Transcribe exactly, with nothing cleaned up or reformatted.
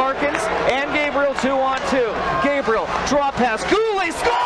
Larkins and Gabriel two on two. Gabriel, drop pass, Goulet, score!